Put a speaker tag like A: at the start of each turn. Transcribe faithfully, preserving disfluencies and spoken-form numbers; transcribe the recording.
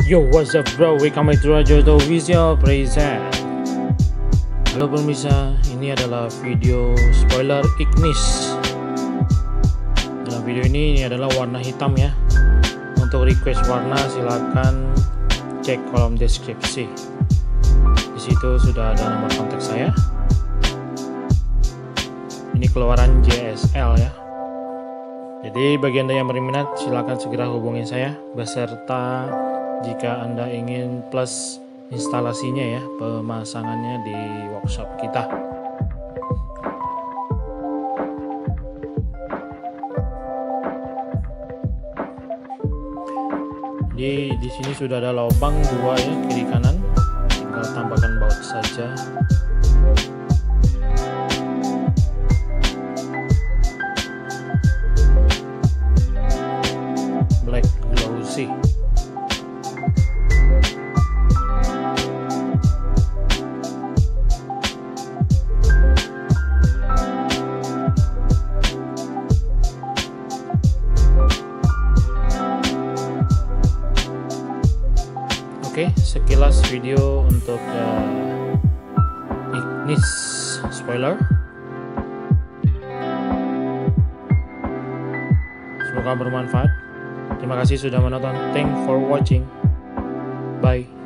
A: Yo, what's up bro, welcome back to Rajoto Visual Present. Halo pemirsa, ini adalah video spoiler Ignis. Dalam video ini, ini adalah warna hitam ya. Untuk request warna silakan cek kolom deskripsi. Di situ sudah ada nomor kontak saya. Ini keluaran J S L ya. Jadi bagi Anda yang berminat silakan segera hubungi saya beserta jika Anda ingin plus instalasinya ya, pemasangannya di workshop kita. Di di sini sudah ada lubang dua ya, kiri kanan. Tinggal tambahkan baut saja. Black glossy. Oke, sekilas video untuk uh, Ignis spoiler. Semoga bermanfaat. Terima kasih sudah menonton. Thanks for watching. Bye.